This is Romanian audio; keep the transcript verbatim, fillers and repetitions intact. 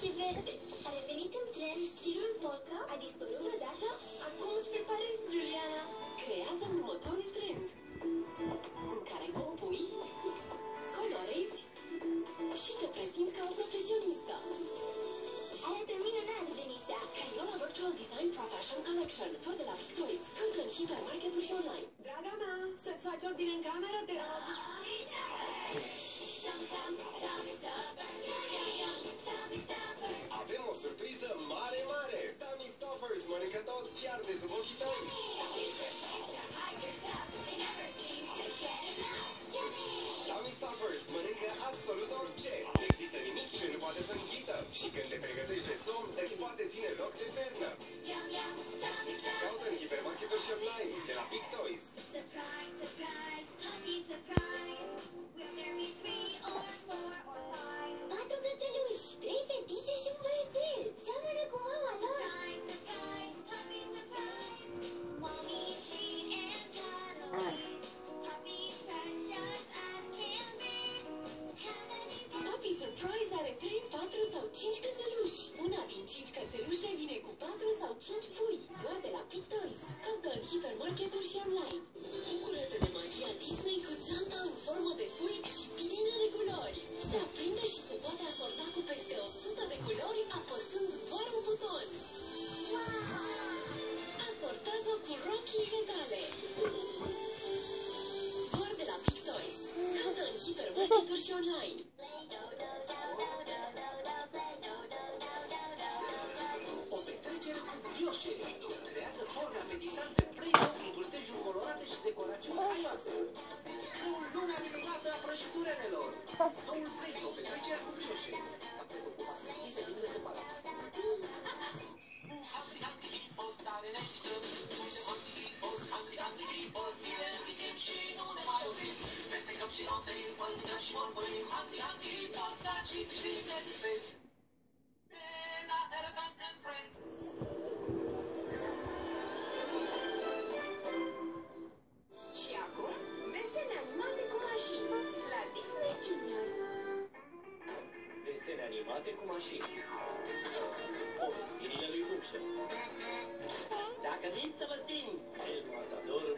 rochie verde. A revenit în trend stilul polka? A dispărut vreodată? Acum îți preparezi, Juliana. Creează următorul trend, în care compui, colorezi și te prezinți ca o profesionistă. Arată minunat, Denisa. Crayola Virtual Design Pro Fashion Collection, tot de la Big Toys, căută în hipermarketuri și online. Draga mea, să-ți faci ordine în cameră, te rog. Avem o surpriză mare, mare! Tummy Stoppers mănâncă tot chiar de sub ochii tăi! Tummy Stoppers mănâncă absolut orice! Nu există nimic ce nu poate să înghită și când te pregătești de somn, îți poate ține loc de pernă! Caută în hipermarketuri și online, de la Big Toys! Surprise, surprise, puppy surprise. Will there be three or four or five? Patru cățeluși, trei fetițe și un băiețel. Seamănă cu mama lor. Surprise, surprise, puppy surprise. Mommy's sweet and cuddly. Puppy's precious as can be. How many Puppy Surprise are trei, patru sau cinci cățeluși. Una din cinci cățelușe vine cu patru sau cinci pui, doar de la Big Toys. Caută în hipermarketuri și online. Bucură-te de magia Disney cu geanta în formă de fulg și plină de culori. Se aprinde și se poate asorta cu peste o sută de culori apăsând doar un buton. Asortează cu rochiile tale. Doar de la Big Toys. Caută în hipermarketuri și online. O petrecere cu brioșe creează forme apetisante, Play-Doh cu vârtejuri colorate și decorațiuni haioase. Noul lumea minunată a prăjiturenelor. Noul Play-Doh petrecere cu brioșe. Capete cu pastilii se vinde separat. Hungry, hungry hippos, tare ne distrăm. Suntem hungry hippos, hungry, hungry hippos. Bine înghițim și nu ne mai oprim. Mestecăm și ronțăim, fălțăm și morfăim. Hungry, hungry hippos, saci și câștig de dispezi. Dena, Elephant and Friends. Și acum, desene animate cu mașini la Disney Junior. Desene animate cu mașini. Povestirile lui Bucșe. Dacă nici să vă sting, El Matador